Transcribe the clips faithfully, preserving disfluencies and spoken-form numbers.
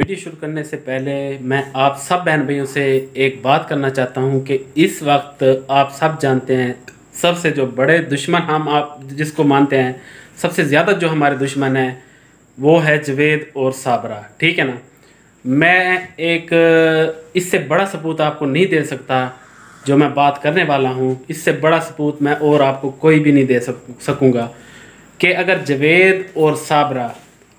Video शुरू करने से पहले मैं आप सब बहन भाइयों से एक बात करना चाहता हूं कि इस वक्त आप सब जानते हैं सबसे जो बड़े दुश्मन हम आप जिसको मानते हैं, सबसे ज़्यादा जो हमारे दुश्मन हैं वो है जवेद और साबरा। ठीक है ना। मैं एक इससे बड़ा सबूत आपको नहीं दे सकता जो मैं बात करने वाला हूं। इससे बड़ा सबूत मैं और आपको कोई भी नहीं दे सक, सकूँगा कि अगर जवेद और साबरा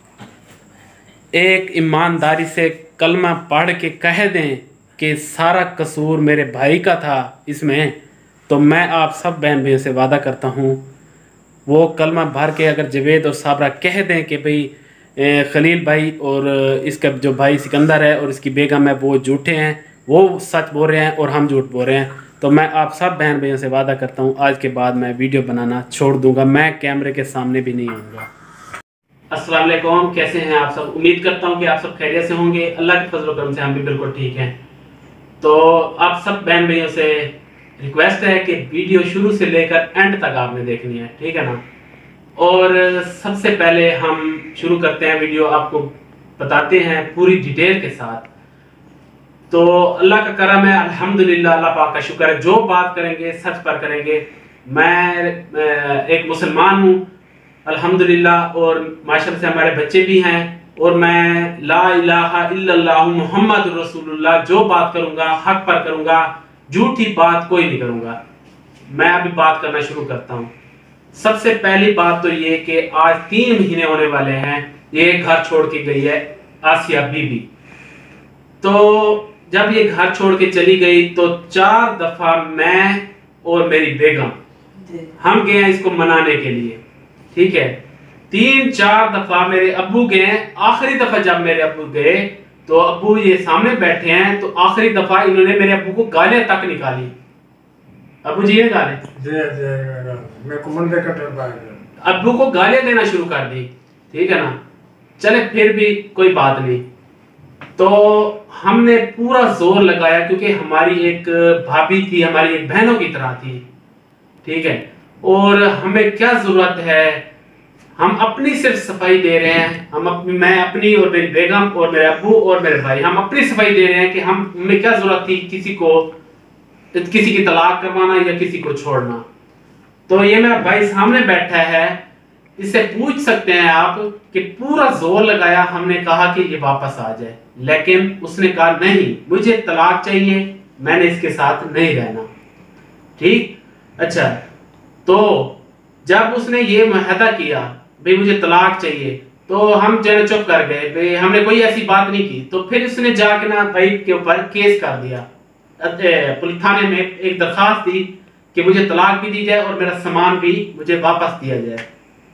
एक ईमानदारी से कलमा पढ़ के कह दें कि सारा कसूर मेरे भाई का था इसमें, तो मैं आप सब बहन भाइयों से वादा करता हूँ वो कलमा भर के अगर जवेद और साबरा कह दें कि भाई खलील भाई और इसका जो भाई सिकंदर है और इसकी बेगम है वो झूठे हैं, वो सच बोल रहे हैं और हम झूठ बोल रहे हैं, तो मैं आप सब बहन भाइयों से वादा करता हूँ आज के बाद मैं वीडियो बनाना छोड़ दूँगा, मैं कैमरे के सामने भी नहीं आऊँगा। अस्सलाम वालेकुम, कैसे हैं आप सब। उम्मीद करता हूं कि आप सब खैरियत से होंगे। अल्लाह के फजल करम से हम भी बिल्कुल ठीक हैं। तो आप सब बहन भाइयों से रिक्वेस्ट है कि वीडियो शुरू से लेकर एंड तक आपने देखनी है, ठीक है ना। और सबसे पहले हम शुरू करते हैं वीडियो, आपको बताते हैं पूरी डिटेल के साथ। तो अल्लाह का करम है, अल्हम्दुलिल्लाह, अल्लाह पाक का शुक्र है, जो बात करेंगे सच पर करेंगे। मैं एक मुसलमान हूँ अल्हम्दुलिल्लाह, और माशाअल्लाह से हमारे बच्चे भी हैं, और मैं ला इलाहा इल्लल्लाह मुहम्मद रसूलुल्लाह जो बात करूंगा हक पर करूंगा, झूठी बात कोई नहीं करूंगा। मैं अभी बात करना शुरू करता हूं। सबसे पहली बात तो ये कि आज तीन महीने होने वाले हैं ये घर छोड़ के गई है आसिया बीबी। तो जब ये घर छोड़ के चली गई तो चार दफा मैं और मेरी बेगम हम गए हैं इसको मनाने के लिए, ठीक है। तीन चार दफा मेरे अब्बू गए। आखिरी दफा जब मेरे अब्बू गए तो अब्बू ये सामने बैठे हैं, तो आखिरी दफा इन्होंने मेरे अब्बू को गालियां तक निकाली। अब्बू जी ये गाली अब्बू को गालियां देना शुरू कर दी, ठीक है ना। चले फिर भी कोई बात नहीं, तो हमने पूरा जोर लगाया क्योंकि हमारी एक भाभी थी, हमारी एक बहनों की तरह थी, ठीक है। और हमें क्या जरूरत है, हम अपनी सिर्फ सफाई दे रहे हैं, हम अपनी मैं अपनी और मेरी बेगम और मेरे अब्बू और मेरे भाई हम अपनी सफाई दे रहे हैं कि हम हमें क्या जरूरत थी किसी को किसी की तलाक करवाना या किसी को छोड़ना। तो ये मेरा भाई सामने बैठा है, इससे पूछ सकते हैं आप कि पूरा जोर लगाया, हमने कहा कि ये वापस आ जाए, लेकिन उसने कहा नहीं मुझे तलाक चाहिए, मैंने इसके साथ नहीं रहना, ठीक। अच्छा, तो जब उसने ये मुआहदा किया भाई मुझे तलाक चाहिए, तो हम जरा चुप कर गए, भाई हमने कोई ऐसी बात नहीं की। तो फिर उसने जाके ना भाई के ऊपर केस कर दिया, पुलिस थाने में एक दरखास्त दी कि मुझे तलाक भी दी जाए और मेरा सामान भी मुझे वापस दिया जाए।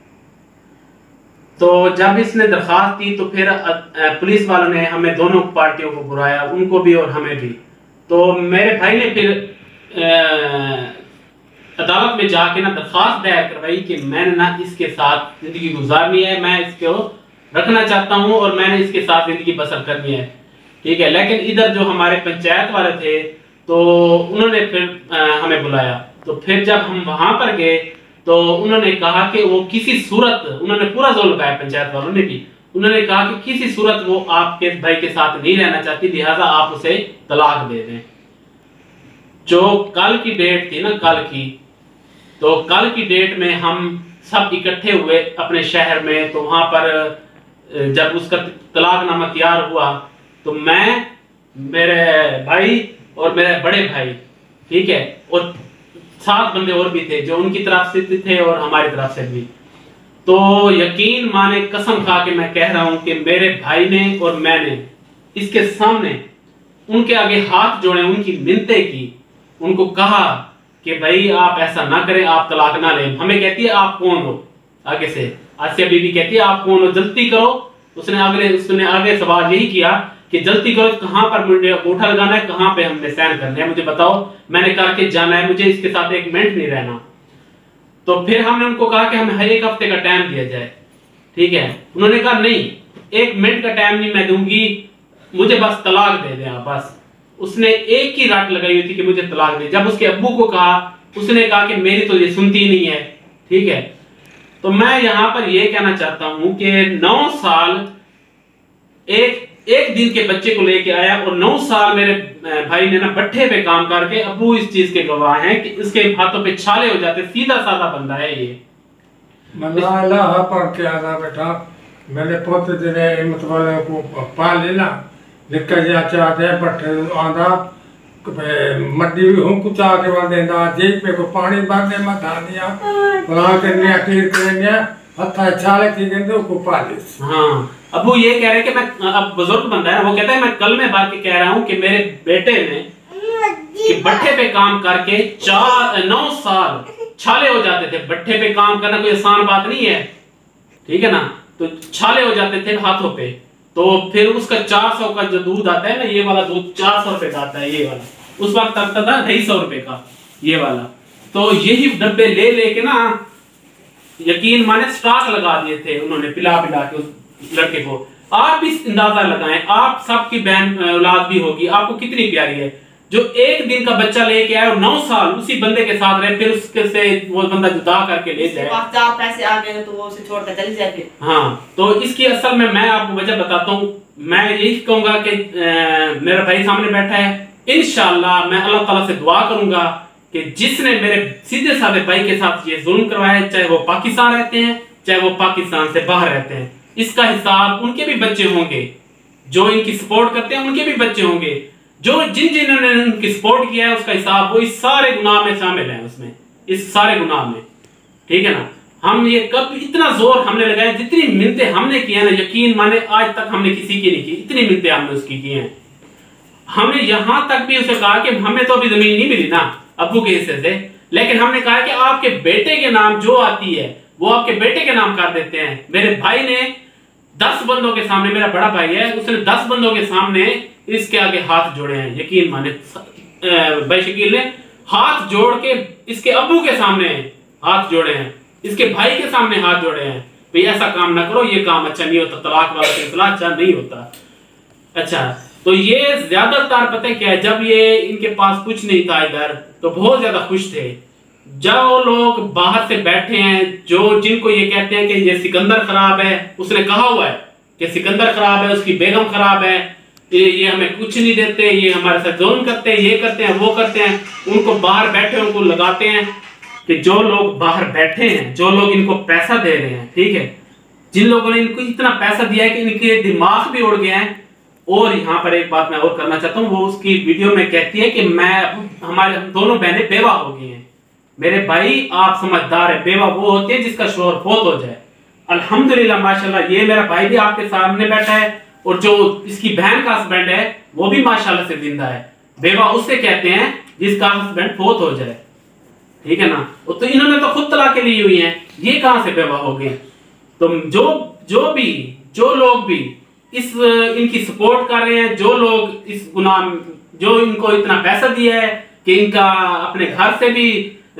तो जब इसने दरखास्त दी तो फिर पुलिस वालों ने हमें दोनों पार्टियों को बुलाया, उनको भी और हमें भी। तो मेरे भाई ने फिर आ, अदालत में जाके ना दरखास्त दायर करवाई कि मैंने ना इसके साथ जिंदगी गुजारनी है, मैं इसको रखना चाहता हूं और मैंने इसके साथ जिंदगी बसर करनी है, ठीक है। लेकिन इधर जो हमारे पंचायत वाले थे तो उन्होंने फिर आ, हमें बुलाया। तो फिर जब हम वहां पर गए तो उन्होंने कहा कि वो किसी सूरत, उन्होंने पूरा जोर लगाया पंचायत वालों ने भी, उन्होंने कहा कि किसी सूरत वो आपके भाई के साथ नहीं रहना चाहती, लिहाजा आप उसे तलाक दे दें। जो कल की डेट थी ना, कल की, तो कल की डेट में हम सब इकट्ठे हुए अपने शहर में। तो वहां पर जब उसका तलाकनामा तैयार हुआ तो मैं, मेरे भाई और मेरे बड़े भाई, ठीक है, और सात बंदे और भी थे जो उनकी तरफ से थे और हमारी तरफ से भी। तो यकीन माने, कसम खा के मैं कह रहा हूं कि मेरे भाई ने और मैंने इसके सामने उनके आगे हाथ जोड़े, उनकी मिन्नतें की, उनको कहा कि भाई आप ऐसा ना करें, आप तलाक ना लें। हमें कहती है आप कौन हो, आगे से आसिया बीबी कहती है आप कौन हो, जल्दी करो। उसने अगले उसने आगे सवाल यही किया कि जल्दी करो, कहां पर मुझे अंगूठा लगाना है, कहां पे हमने साइन करने हैं, मुझे बताओ, मैंने करके जाना है, मुझे इसके साथ एक मिनट नहीं रहना। तो फिर हमने उनको कहा कि हमें एक हफ्ते का टाइम दिया जाए, ठीक है। उन्होंने कहा नहीं, एक मिनट का टाइम नहीं मैं दूंगी, मुझे बस तलाक दे दें आप, बस। उसने एक ही रात लगाई हुई थी कि मुझे तलाक दे। जब उसके अब्बू को कहा, उसने कहा कि मेरी तो ये सुनती नहीं है, ठीक है। तो मैं यहां पर यह कहना चाहता हूं कि नौ साल एक एक दिन के बच्चे को लेके आया और नौ साल मेरे भाई ने ना भट्ठे पे काम करके, अबू इस चीज के गवाह हैं कि इसके हाथों पे छाले हो जाते। सीधा साधा बंदा है ये। अल्लाह पर क्या था बेटा, मेरे पोते तेरे मतलब को पाल लेना निकल जा चाहते हैं भट्ठे आंदा मड्डी भी हूं कुछ आके वन देंदा जेब पे को पानी बांधे मत धानिया बना के ने अटीर करने हथा छाले की गंदे को पालिस। हाँ, अबू ये कह रहे हैं कि मैं, अब बुजुर्ग बंदा है, वो कहता है मैं कल में बात के कह रहा हूँ कि मेरे बेटे ने कि भट्ठे पे काम करके चार नौ साल छाले हो जाते थे। भट्ठे पे काम करना कोई आसान बात नहीं है, ठीक है ना। तो छाले हो जाते थे हाथों पे। तो फिर उसका चार सौ का जो दूध आता है ना, ये वाला दूध चार सौ रुपए का आता है, ये वाला उस वक्त आता था ढाई सौ रुपए का ये वाला। तो यही डब्बे ले लेके ना यकीन माने स्टॉक लगा दिए थे उन्होंने पिला पिला के उस लड़के को। आप भी अंदाजा लगाएं, आप सबकी बहन औलाद भी होगी, आपको कितनी प्यारी है जो एक दिन का बच्चा लेके आए और नौ साल उसी बंदे के साथ रहे, फिर उसके से वो बंदा जुदा करके ले जाए, चार पैसे आ गए तो वो उसे छोड़कर चली जाए। हाँ, तो इसकी असल में मैं आपको वजह बताता हूँ। मैं यही कहूंगा कि मेरा भाई सामने बैठा है, इंशाल्लाह मैं अल्लाह ताला से दुआ करूंगा कि जिसने मेरे सीधे साधे भाई के साथ ये जुल्म करवाया, चाहे वो पाकिस्तान रहते हैं चाहे वो पाकिस्तान से बाहर रहते हैं, इसका हिसाब उनके भी बच्चे होंगे जो इनकी सपोर्ट करते हैं, उनके भी बच्चे होंगे जो जिन जिन्होंने उनकी सपोर्ट किया है, उसका हिसाब वो इस सारे गुनाह में शामिल है, उसमें इस सारे गुनाह में, ठीक है ना। हम ये कब इतना जोर हमने लगाया, जितनी मिन्नतें हमने की है ना, यकीन माने आज तक हमने किसी की नहीं की, इतनी मिन्नतें हमने उसकी की हैं। हमने यहां तक भी उसे कहा कि हमें तो अभी जमीन नहीं मिली ना अब्बू के हिस्से से, लेकिन हमने कहा कि आपके बेटे के नाम जो आती है वो आपके बेटे के नाम कर देते हैं। मेरे भाई ने दस बंदों के सामने, मेरा बड़ा भाई है, उसने दस बंदों के सामने इसके आगे हाथ जोड़े हैं, यकीन माने भाई शकील ने हाथ जोड़ के इसके अब्बू के सामने हाथ जोड़े हैं, इसके भाई के सामने हाथ जोड़े हैं, भाई ऐसा काम ना करो, ये काम अच्छा नहीं होता, तलाक वाला सिलसिला अच्छा नहीं होता। अच्छा, तो ये ज्यादातर पता है क्या है, जब ये इनके पास कुछ नहीं था इधर तो बहुत ज्यादा खुश थे। जो लोग बाहर से बैठे हैं, जो जिनको ये कहते हैं कि ये सिकंदर खराब है, उसने कहा हुआ है कि सिकंदर खराब है, उसकी बेगम खराब है, ये ये हमें कुछ नहीं देते, ये हमारे साथ जुल्म करते हैं, ये करते हैं, वो करते हैं, उनको बाहर बैठे उनको लगाते हैं कि जो लोग बाहर बैठे हैं, जो लोग इनको पैसा दे रहे हैं, ठीक है, जिन लोगों ने इनको इतना पैसा दिया है कि इनके दिमाग भी उड़ गए हैं। और यहाँ पर एक बात मैं और करना चाहता हूँ, वो उसकी वीडियो में कहती है कि मैं हमारे दोनों बहनें बेवा हो गई हैं। मेरे भाई आप समझदार है, बेवा वो होती है जिसका शोहर फौत हो जाए। अल्हम्दुलिल्लाह माशाल्लाह ये मेरा भाई भी आपके सामने बैठा है, और जो इसकी बहन का हस्बैंड है वो भी माशाल्लाह से जिंदा है। बेवा उससे कहते हैं जिसका हस्बैंड फौत हो जाए, ठीक है ना। तो इन्होंने तो खुद तलाक ली हुई है, ये कहां से बेवा हो गई। तो जो जो भी जो लोग भी इस इनकी सपोर्ट कर रहे हैं, जो लोग इस गुनाह, जो इनको इतना पैसा दिया है कि इनका अपने घर से भी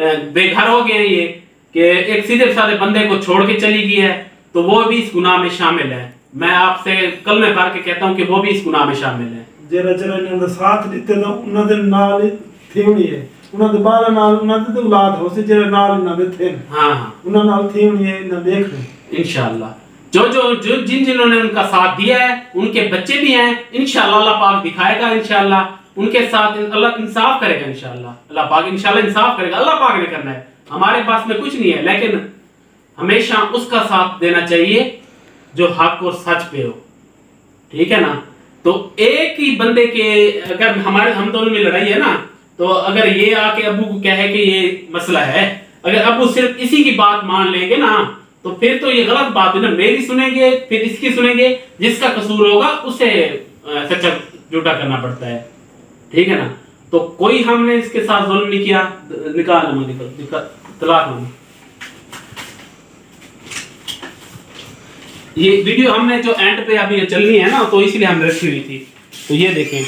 बेघर हो गए ये, कि एक सीधे साधे बंदे को छोड़ के चली गई है, तो वो भी इस गुनाह में शामिल है। मैं आपसे कल में भर के कहता हूं कि वो भी इस गुनाह में शामिल है। जेरा जेरा इन्होंने साथ दिते ना उन्हां दे नाल थी होनी है, उन्हां दे बाहर नाल उन्हां दे औलाद हो से जेरा नाल इन्हां दे थे। हां हां, उन्हां नाल थी होनी है, इन्हां देख ले इंशाल्लाह। जो जो जो जिन जिन्होंने उनका साथ दिया है उनके बच्चे भी हैं, इंशाल्लाह अल्लाह पाक दिखाएगा, इंशाल्लाह उनके साथ अल्लाह इंसाफ करेगा, इंशाल्लाह अल्लाह पाक इंशाल्लाह इंसाफ करेगा। अल्लाह पाक ने करना है, हमारे पास में कुछ नहीं है, लेकिन हमेशा उसका साथ देना चाहिए जो हक और सच पे हो, ठीक है ना। तो एक ही बंदे के अगर हमारे हम दोनों में लड़ाई है ना, तो अगर ये आके अबू को कहे कि ये मसला है, अगर अबू सिर्फ इसी की बात मान लेंगे ना, तो फिर तो ये गलत बात है ना, मेरी सुनेंगे फिर इसकी सुनेंगे, जिसका कसूर होगा उसे सच्चा झूठा करना पड़ता है, ठीक है ना। तो कोई हमने इसके साथ जुल्म नहीं किया, निकाल निकाल तलाक नामा। ये वीडियो हमने जो एंड पे अभी चलनी है ना, तो इसलिए हमने रखी हुई थी। तो ये देखें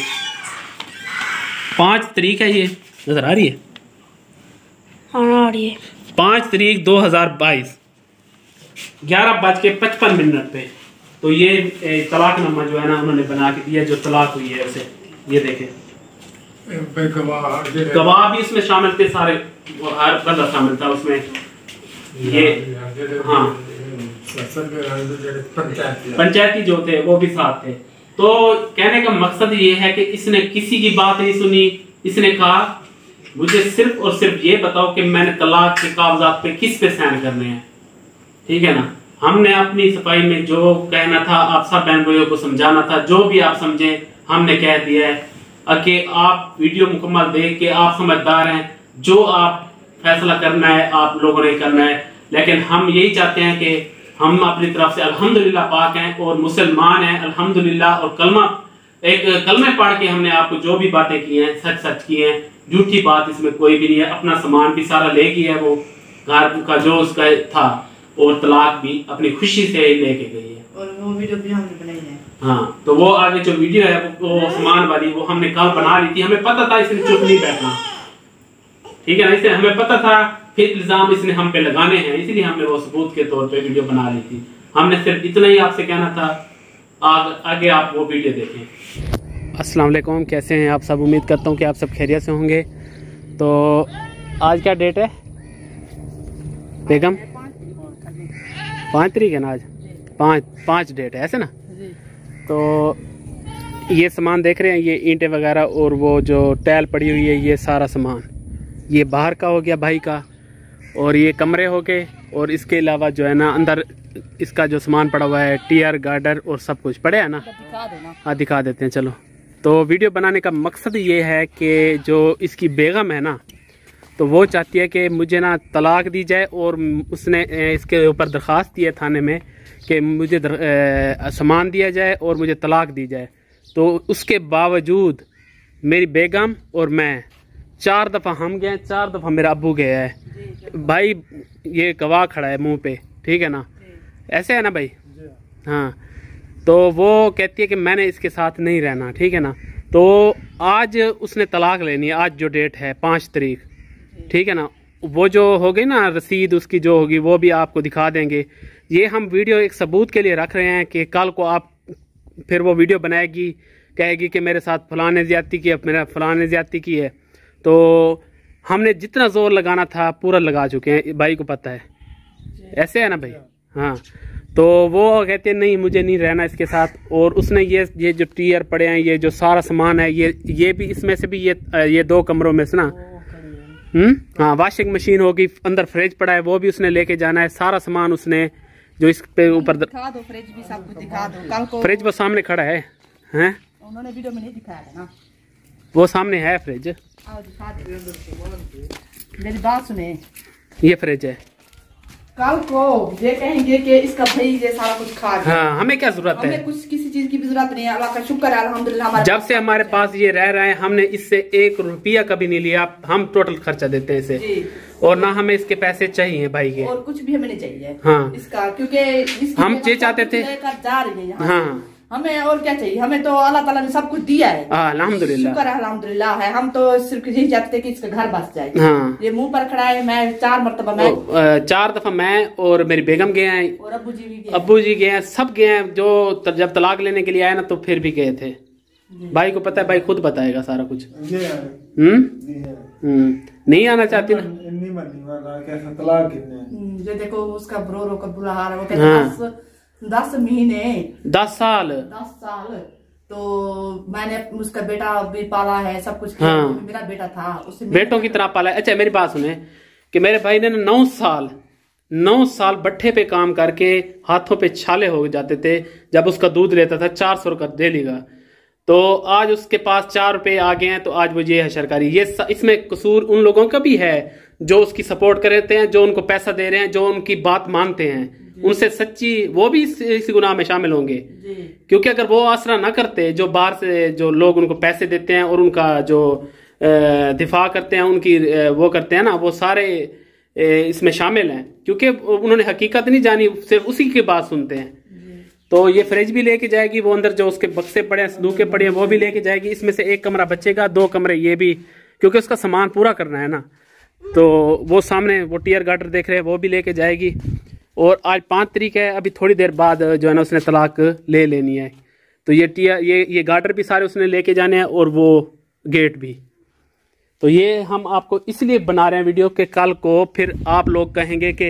पाँच तारीख है, ये नजर आ रही है, हाँ आ रही है, पाँच तारीख दो हजार बाईस ग्यारह बज के पचपन मिनट पे। तो ये तलाकनामा जो है ना उन्होंने बना के दिया, जो तलाक हुई है उसे, ये देखें गवाह भी इसमें शामिल थे, सारे हर बंदा शामिल था उसमें। ये हाँ पंचायती जो थे वो भी साथ थे। तो कहने का मकसद ये है कि इसने किसी की बात नहीं सुनी। इसने कहा मुझे सिर्फ और सिर्फ ये बताओ कि मैंने तलाक के कागजात पे किस पे साइन करने हैं, ठीक है ना। हमने अपनी सफाई में जो कहना था, आप सब बहन भाइयों को समझाना था, जो भी आप समझे हमने कह दिया है कि आप वीडियो मुकम्मल देख के आप समझदार हैं, जो आप फैसला करना है आप लोगों ने करना है। लेकिन हम यही चाहते हैं कि हम अपनी तरफ से अल्हम्दुलिल्लाह पाक हैं और मुसलमान हैं अल्हम्दुलिल्लाह, और कलमा एक कलमे पढ़ के हमने आपको जो भी बातें की हैं सच सच की हैं, झूठी बात इसमें कोई भी नहीं है। अपना सामान भी सारा ले गई है वो, घर का जो उसका था, और तलाक भी अपनी खुशी से ही लेके गई है। और वो वीडियो भी हमने बनाई है। हाँ, तो वो आगे जो वीडियो है वो सामान वाली वो हमने कल बना ली थी। हमें पता था इसने चुप नहीं बैठना, ठीक है ना, इसलिए हमें पता था फिर इल्जाम इसने हम पे लगाने हैं, इसलिए हमने वो सबूत के तौर पे वीडियो बना ली थी। हमने सिर्फ इतना ही आपसे कहना था। आग, आगे आप वो वीडियो देखें। अस्सलाम वालेकुम, कैसे हैं आप सब? उम्मीद करता हूँ कि आप सब खैरियत से होंगे। तो आज क्या डेट है बेगम? पाँच तारीख है ना आज, पाँच पाँच डेट है ऐसे ना। तो ये सामान देख रहे हैं, ये ईंटें वगैरह और वो जो टैल पड़ी हुई है, ये सारा सामान ये बाहर का हो गया भाई का, और ये कमरे हो गए, और इसके अलावा जो है ना अंदर इसका जो सामान पड़ा हुआ है, टीयर गार्डर और सब कुछ पड़े है ना। हाँ दिखा देते हैं चलो। तो वीडियो बनाने का मकसद ये है कि जो इसकी बेगम है ना, तो वो चाहती है कि मुझे ना तलाक दी जाए, और उसने इसके ऊपर दरख्वास्त दी है थाने में कि मुझे सामान दिया जाए और मुझे तलाक दी जाए। तो उसके बावजूद मेरी बेगम और मैं चार दफ़ा हम गए, चार दफ़ा मेरा अब्बू गया है भाई, ये गवाह खड़ा है मुंह पे, ठीक है ना, ऐसे है ना भाई। हाँ, तो वो कहती है कि मैंने इसके साथ नहीं रहना, ठीक है ना। तो आज उसने तलाक लेनी है, आज जो डेट है पाँच तारीख, ठीक है ना। वो जो हो गई ना रसीद उसकी जो होगी वो भी आपको दिखा देंगे। ये हम वीडियो एक सबूत के लिए रख रहे हैं कि कल को आप फिर वो वीडियो बनाएगी, कहेगी कि मेरे साथ फलां ने ज्यादती की, मेरा फलां ने ज्यादती की है। तो हमने जितना जोर लगाना था पूरा लगा चुके हैं, भाई को पता है, ऐसे है ना भाई। हाँ, तो वो कहते हैं नहीं मुझे नहीं रहना इसके साथ। और उसने ये ये जो टीयर पड़े हैं, ये जो सारा सामान है, ये ये भी इसमें से भी ये ये दो कमरों में से ना, हम्म हाँ, वॉशिंग मशीन होगी, अंदर फ्रिज पड़ा है वो भी उसने लेके जाना है। सारा सामान उसने जो इस पे ऊपर दिखा दो, फ्रिज भी सब कुछ दिखा दो। कल को फ्रिज वो सामने खड़ा है, हैं उन्होंने वीडियो में नहीं दिखाया था ना, वो सामने है फ्रिज। आओ दिखा दे, मेरी बात सुने, ये फ्रिज है। कल को ये कहेंगे कि इसका भाई ये सारा कुछ खा गया। हाँ, हमें क्या जरूरत है? हमें कुछ किसी चीज की भी जरूरत नहीं है, अल्लाह का शुक्र है अल्हम्दुलिल्लाह। हमारे जब से हमारे पास ये रह रहे हैं हमने इससे एक रुपया कभी नहीं लिया, हम टोटल खर्चा देते हैं इसे, और ना हमें इसके पैसे चाहिए भाई के, और कुछ भी हमें नहीं चाहिए हाँ इसका, क्योंकि हम ये चाहते थे जा रही है यहाँ, हाँ हमें और क्या चाहिए, हमें तो अल्लाह ताला ने सब कुछ दिया है, अल्हम्दुलिल्लाह, शुक्र है अल्हम्दुलिल्लाह है। हम तो सिर्फ यही चाहते थे कि इसका घर बस जाए। हाँ, ये मुंह पर खड़ा है, मैं चार मरतबा मैं तो, चार दफा मैं और मेरी बेगम गए हैं, और अब्बू जी भी गए, अब्बू जी गए हैं, सब गए हैं। जो जब तलाक लेने के लिए आए ना तो फिर भी गए थे। भाई को पता है, भाई खुद बताएगा सारा कुछ। हम्म हम्म नहीं आना चाहती ना, ये देखो उसका ब्रो रो का बुरा हाल है, वो कहते हैं दस दस महीने दस साल दस साल तो मैंने उसका बेटा भी पाला है, सब कुछ हाँ, मेरा बेटा था, उससे बेटों की तरह पाला है। अच्छा मेरी बात सुने कि मेरे भाई ने नौ साल नौ साल भट्ठे पे काम करके हाथों पे छाले हो जाते थे, जब उसका दूध लेता था चार सौ रुपये डेली का। तो आज उसके पास चार रुपए आ गए हैं, तो आज वो ये है सरकारी। ये इसमें कसूर उन लोगों का भी है जो उसकी सपोर्ट करते हैं, जो उनको पैसा दे रहे हैं, जो उनकी बात मानते हैं, उनसे सच्ची वो भी इस, इस गुनाह में शामिल होंगे। क्योंकि अगर वो आसरा ना करते, जो बाहर से जो लोग उनको पैसे देते हैं और उनका जो दिफा करते हैं, उनकी वो करते हैं ना, वो सारे इसमें शामिल हैं, क्योंकि उन्होंने हकीकत नहीं जानी, सिर्फ उसी की बात सुनते हैं। तो ये फ्रिज भी लेके जाएगी, वो अंदर जो उसके बक्से पड़े हैं, संदूके पड़े हैं, वो भी लेके जाएगी। इसमें से एक कमरा बचेगा, दो कमरे ये भी, क्योंकि उसका सामान पूरा करना है ना। तो वो सामने वो टीयर गार्डर देख रहे हैं, वो भी लेके जाएगी। और आज पाँच तारीख है, अभी थोड़ी देर बाद जो है ना उसने तलाक ले लेनी है। तो ये टीयर ये ये गार्डर भी सारे उसने लेके जाने हैं, और वो गेट भी। तो ये हम आपको इसलिए बना रहे हैं वीडियो के कल को फिर आप लोग कहेंगे कि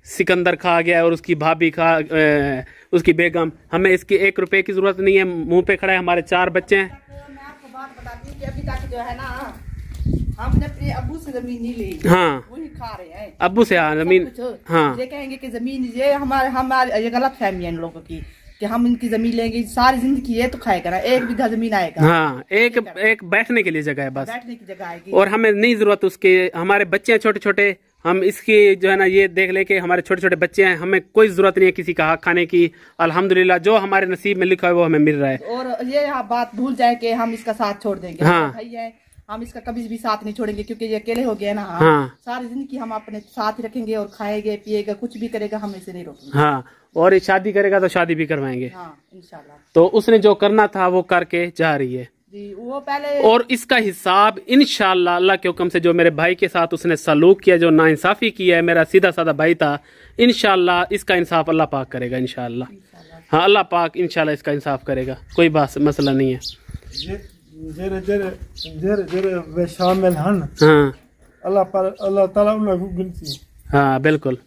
सिकंदर खा गया और उसकी भाभी खा ए, उसकी बेगम। हमें इसकी एक रुपए की जरूरत नहीं है, मुंह पे खड़ा है। हमारे चार बच्चे हैं। मैं आपको बात बताती हूँ कि अभी तक जो है ना, हमने अपने अब्बू से जमीन नहीं ली। हाँ, वही खा रहे हैं अब्बू से। हाँ, जमीन। हाँ, ये कहेंगे कि जमीन ये हमारे हमारे ये गलत फहमी है इन लोगों की कि हम इनकी जमीन लेंगे, सारी जिंदगी ये तो खाएगा ना, एक बीघा जमीन आएगा। हाँ, एक एक बैठने के लिए जगह है बस, बैठने की जगह आएगी। और हमें नहीं जरूरत उसके। हमारे बच्चे हैं छोटे छोटे, हम इसकी जो है ना ये देख ले के हमारे छोटे छोटे बच्चे हैं, हमें कोई जरूरत नहीं है किसी का हक खाने की। अल्हम्दुलिल्लाह जो हमारे नसीब में लिखा है वो हमें मिल रहा है। और ये बात भूल जाए कि हम इसका साथ छोड़ देंगे। हाँ, भाई है, हम इसका कभी भी साथ नहीं छोड़ेंगे क्योंकि ये अकेले हो गए ना। हाँ, सारी जिंदगी हम अपने साथ ही रखेंगे और खाएंगे पिएगा, कुछ भी करेगा हम इसे नहीं रोकेंगे। हाँ, और ये शादी करेगा तो शादी भी करवाएंगे। हाँ, इंशाल्लाह। तो उसने जो करना था वो करके जा रही है जी, वो पहले। और इसका हिसाब इंशाल्लाह अल्लाह के हुक्म से, जो मेरे भाई के साथ उसने सलूक किया, जो नाइंसाफी किया है, मेरा सीधा साधा भाई था, इंशाल्लाह इसका इंसाफ अल्लाह पाक करेगा इंशाल्लाह। हाँ, अल्लाह पाक इंशाल्लाह इसका इंसाफ करेगा, कोई बात मसला नहीं है। जेरे जेरे जेरे जेरे वे शामिल हन। हाँ, अल्लाह पर अल्लाह ताला उनको गिनती। हाँ, बिल्कुल।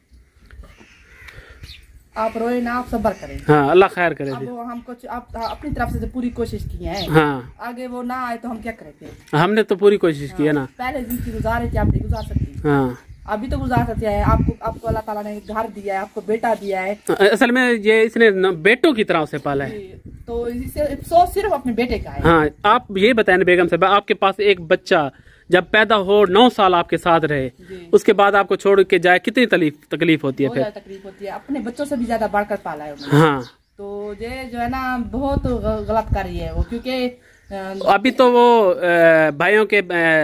आप रोए ना, आप सब्र करें। हाँ, अल्लाह खैर करे। अब वो हम कुछ आप अपनी तरफ से तो पूरी कोशिश की है। हाँ, आगे वो ना आए तो हम क्या करेंगे? हमने तो पूरी कोशिश की है ना। पहले जिंदगी गुजारे थे, आप नहीं गुजार सकती। हाँ, अभी तो गुजार सकते हैं। आपको आपको अल्लाह ताला ने घर दिया है, आपको बेटा दिया है। असल में ये इसने न- बेटों की तरह से पाला है। तो इसे सोच सिर्फ अपने बेटे का है। हाँ, आप ये बताएं बेगम साहब, आपके पास एक बच्चा जब पैदा हो नौ साल आपके साथ रहे, उसके बाद आपको छोड़ के जाए, कितनी तकलीफ तकलीफ होती है बहुत फिर? ज्यादा तकलीफ होती है। अपने बच्चों से भी ज्यादा बढ़कर पाला है उन्होंने। हाँ, तो ये जो है ना बहुत ग- गलत कर रही है वो, क्योंकि अ, अभी तो वो अ, भाइयों के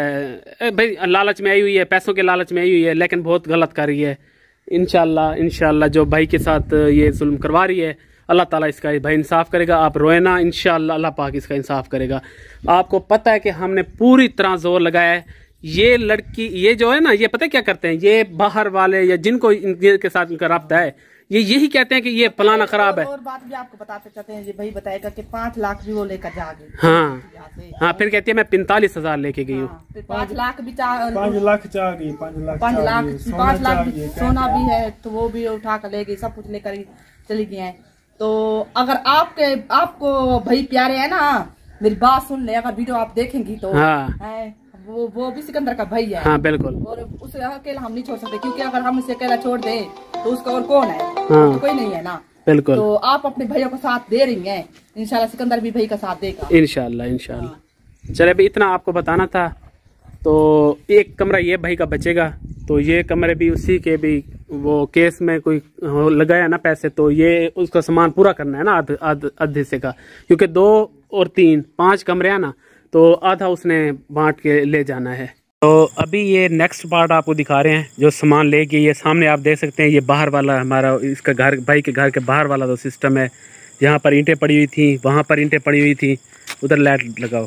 अ, भाई लालच में आई हुई है, पैसों के लालच में आई हुई है, लेकिन बहुत गलत कर रही है। इंशाल्लाह इंशाल्लाह जो भाई के साथ ये जुल्म करवा रही है, अल्लाह ताला इसका भाई इंसाफ करेगा। आप रोए ना, इंशाल्लाह अल्लाह पाक इसका इंसाफ करेगा। आपको पता है कि हमने पूरी तरह जोर लगाया है। ये लड़की, ये जो है ना, ये पता है क्या करते हैं, ये बाहर वाले या जिनको इनके साथ इनका रब्ता है, ये यही कहते हैं कि ये फलाना खराब है। और बात भी आपको बताते चाहते हैं, ये भाई बताएगा कि पाँच लाख भी वो लेकर जागे। हाँ, यहाँ से। हाँ, फिर कहती है मैं पैंतालीस हजार लेके गई हूँ। हाँ, फिर पाँच लाख भी चाह पाँच लाख चाह गई, पाँच लाख पाँच चाह लाख गई, सोना पाँच लाख चाह भी- गई, सोना भी है तो वो भी उठा कर ले गई, सब कुछ लेकर ही चली गई हैं। तो अगर आपके आपको भाई प्यारे है ना, मेरी बात सुन ले, अगर वीडियो आप देखेंगी तो हाँ, है, वो वो भी सिकंदर का भाई है। हाँ, बिल्कुल। और उसे अकेला हम नहीं छोड़ सकते, क्योंकि अगर हम उसे अकेला छोड़ दें तो उसका और कौन है? हाँ, तो कोई नहीं है ना। बिल्कुल। तो आप अपने भाइयों का साथ दे रही हैं, इंशाल्लाह सिकंदर भी भाई का साथ देगा। इंशाल्लाह इंशाल्लाह। चले अभी इतना आपको बताना था। तो एक कमरा ये भाई का बचेगा, तो ये कमरे भी उसी के भी वो केस में कोई हो- लगाया ना पैसे, तो ये उसका सामान पूरा करना है ना आध आध आध हिस्से का, क्योंकि दो और तीन पांच कमरे हैं ना, तो आधा उसने बांट के ले जाना है। तो अभी ये नेक्स्ट पार्ट आपको दिखा रहे हैं, जो सामान लेके ये सामने आप देख सकते हैं। ये बाहर वाला हमारा इसका घर, भाई के घर के बाहर वाला जो सिस्टम है, जहाँ पर ईंटें पड़ी हुई थी, वहाँ पर ईंटें पड़ी हुई थी, उधर लाइट लगाओ,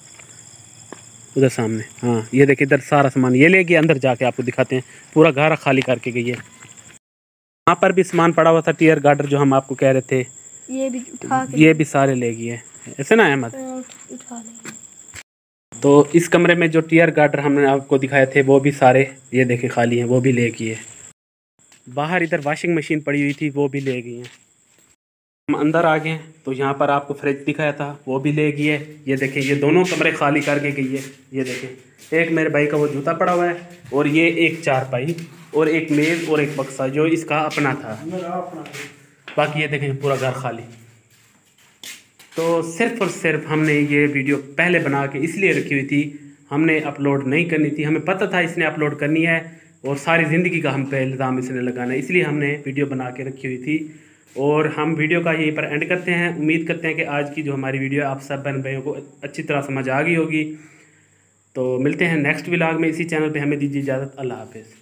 उधर सामने। हाँ, ये देखिए इधर सारा सामान ये ले गए, अंदर जाके आपको दिखाते हैं। पूरा घर खाली करके गई है। वहाँ पर भी सामान पड़ा हुआ था, टीयर गार्डर जो हम आपको कह रहे थे, ये भी उठा के ये भी सारे ले गए, ऐसे ना अहमद? उठा लेंगे। तो इस कमरे में जो टीयर गार्डर हमने आपको दिखाए थे वो भी सारे ये देखें खाली हैं, वो भी ले गई है। बाहर इधर वॉशिंग मशीन पड़ी हुई थी, वो भी ले गई हैं। हम अंदर आ गए, तो यहाँ पर आपको फ्रिज दिखाया था, वो भी ले गई है। ये देखें, ये दोनों कमरे खाली करके गई है। ये देखें, एक मेरे भाई का वो जूता पड़ा हुआ है, और ये एक चारपाई और एक मेज़ और एक बक्सा जो इसका अपना था। बाकी ये देखें पूरा घर खाली। तो सिर्फ और सिर्फ हमने ये वीडियो पहले बना के इसलिए रखी हुई थी, हमने अपलोड नहीं करनी थी। हमें पता था इसने अपलोड करनी है और सारी ज़िंदगी का हम पे इल्ज़ाम इसने लगाना है, इसलिए हमने वीडियो बना के रखी हुई थी। और हम वीडियो का यहीं पर एंड करते हैं। उम्मीद करते हैं कि आज की जो हमारी वीडियो आप सब बहन भाइयों को अच्छी तरह समझ आ गई होगी। तो मिलते हैं नेक्स्ट व्लॉग में इसी चैनल पे। हमें दीजिए इजाज़त। अल्लाह हाफिज़।